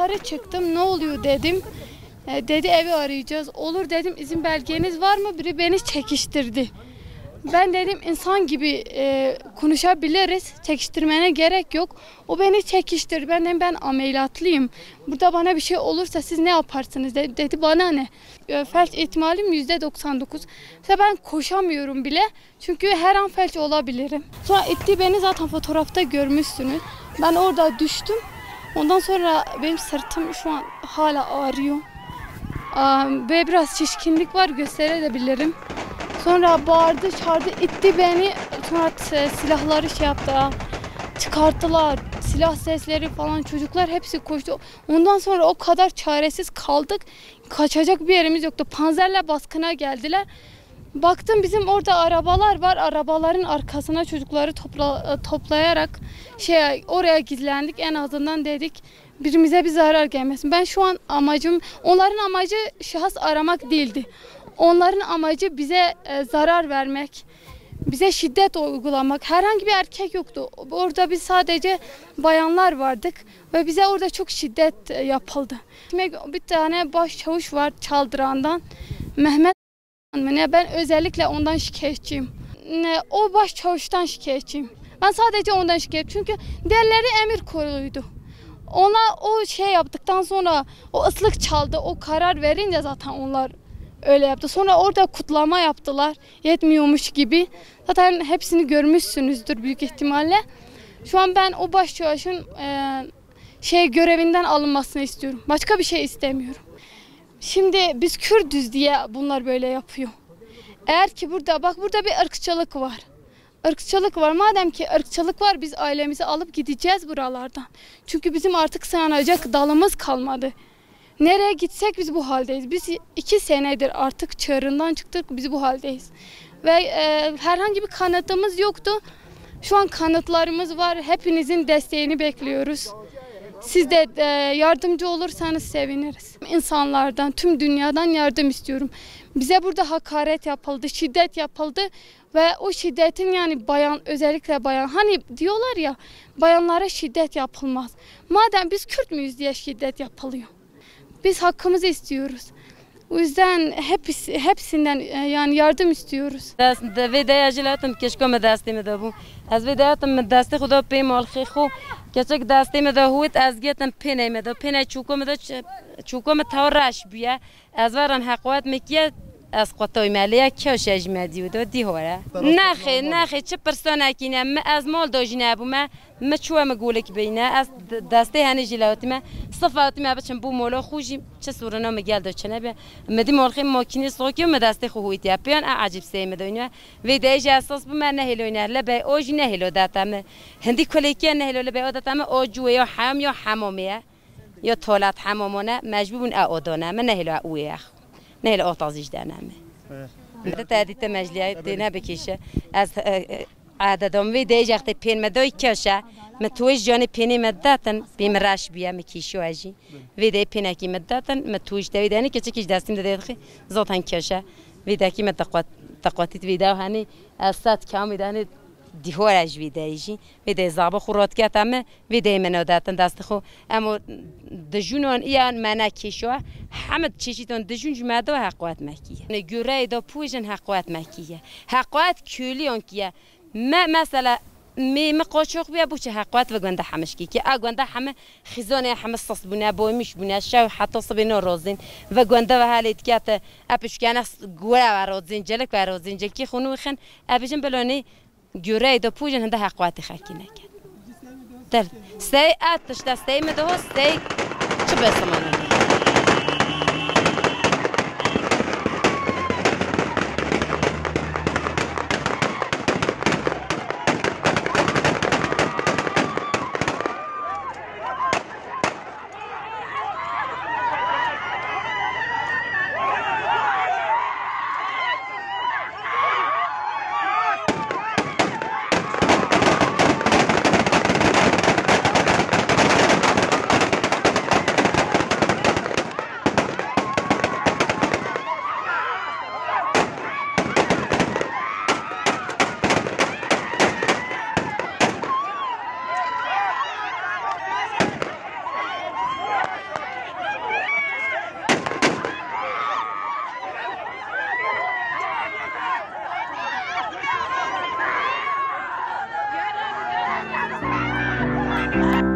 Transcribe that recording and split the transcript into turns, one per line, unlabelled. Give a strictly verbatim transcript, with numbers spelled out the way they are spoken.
Dışarı çıktım, ne oluyor dedim. E, dedi evi arayacağız. Olur dedim, izin belgeniz var mı? Biri beni çekiştirdi. Ben dedim insan gibi e, konuşabiliriz. Çekiştirmene gerek yok. O beni çekiştirdi. Ben dedim ben ameliyatlıyım. Burada bana bir şey olursa siz ne yaparsınız dedi, dedi bana ne? E, felç ihtimalim yüzde doksan dokuz. Mesela ben koşamıyorum bile. Çünkü her an felç olabilirim. Sonra itti beni, zaten fotoğrafta görmüşsünüz. Ben orada düştüm. Ondan sonra benim sırtım şu an hala ağrıyor. Ve biraz şişkinlik var, gösterebilirim. Sonra bağırdı, çağırdı, itti beni. Sonra silahları şey yaptı, çıkarttılar. Silah sesleri falan, çocuklar hepsi koştu. Ondan sonra o kadar çaresiz kaldık. Kaçacak bir yerimiz yoktu. Panzerle baskına geldiler. Baktım bizim orada arabalar var. Arabaların arkasına çocukları topla, toplayarak şey oraya gizlendik. En azından dedik birimize bir zarar gelmesin. Ben şu an amacım, onların amacı şahıs aramak değildi. Onların amacı bize e, zarar vermek, bize şiddet uygulamak. Herhangi bir erkek yoktu. Orada biz sadece bayanlar vardık ve bize orada çok şiddet e, yapıldı. Bir tane başçavuş var Çaldıran'dan, Mehmet. Ben özellikle ondan şikayetçiyim. O başçavuştan şikayetçiyim. Ben sadece ondan şikayetçiyim. Çünkü diğerleri emir koruydu. Ona o şey yaptıktan sonra o ıslık çaldı. O karar verince zaten onlar öyle yaptı. Sonra orada kutlama yaptılar. Yetmiyormuş gibi. Zaten hepsini görmüşsünüzdür büyük ihtimalle. Şu an ben o başçavuşun e, şey görevinden alınmasını istiyorum. Başka bir şey istemiyorum. Şimdi biz Kürdüz diye bunlar böyle yapıyor. Eğer ki burada, bak burada bir ırkçılık var. Irkçılık var. Madem ki ırkçılık var, biz ailemizi alıp gideceğiz buralardan. Çünkü bizim artık sığınacak dalımız kalmadı. Nereye gitsek biz bu haldeyiz. Biz iki senedir artık çığırından çıktık, biz bu haldeyiz. Ve e, herhangi bir kanıtımız yoktu. Şu an kanıtlarımız var. Hepinizin desteğini bekliyoruz. Siz de e, yardımcı olursanız seviniriz. İnsanlardan, tüm dünyadan yardım istiyorum. Bize burada hakaret yapıldı, şiddet yapıldı ve o şiddetin yani bayan, özellikle bayan, hani diyorlar ya bayanlara şiddet yapılmaz. Madem biz Kürt müyüz diye şiddet yapılıyor. Biz hakkımızı istiyoruz. O yüzden hepsi, hepsinden yani yardım istiyoruz.
Ve dayacılatım keşke medastime de bu. Az ve dayatım medasti Xuda peymal xixu. Keçek dastime de huvit az getem peneme de pene çukom de çukom tavraş biya. Az varan haqqat mekiye از قطعی مالیه کیش اجمدی و دادی هره نخی نخی چه پرسانه کینه من از مال داجنه بوم من چوه مگولک بینه از دسته هنی جلاتی من صفاتی من بچم بو مولا خوشی چه سورنا مگل داشتنه به مدی مالخی ماکینی سوکی و مدسته خویتی پیان عجیب سیم دنیا و دیج اساس بوم نهلوینه لبه اوج نهلو داتم هندی کلیکی نهلو لبه داتم اوجوه یا حم یا حمامیه یا طالت حمامانه مجبورن اعادانه من نهلو اویه نه الأوتازيج دانامه. مدة تاديت مجليات دينا بكيشة از عددهم وی دیجاخت پین مدای کشه متویج جانی پینی مدتن بیمراش بیا مکیشو اجی وی دی پینه کی مدتن متویج دوی دانی که چکیش دستیم داده خی زاتن کشه وی دکی متقوت تقوتیت وی داو هنی اسات کامی دانی دیوارش وی دیجی وی دی زابه خورات کتامه وی دی منادتن دست خو اما دجونان ایان منا کیشو حمد چیشیتون دجون جمعه و حقوات مکیه نگوره دا پویجن حقوات مکیه حقوات کلیون کیه ما مثلا می مقاشوق بیا بوچه حقوات و گنده حمش کی که اگنده همه خزانه همه صص بونه بویمش بونه شو حتی صبح رازین و گنده و حالیت که ات اپش کنه گوره و رازین جلک و رازین جلکی خونو خن اپشن بلانی گوره دا پویجن هنده حقوات خاکی نکن در سی اتش دستی مده سی چه بسمانه
Müzik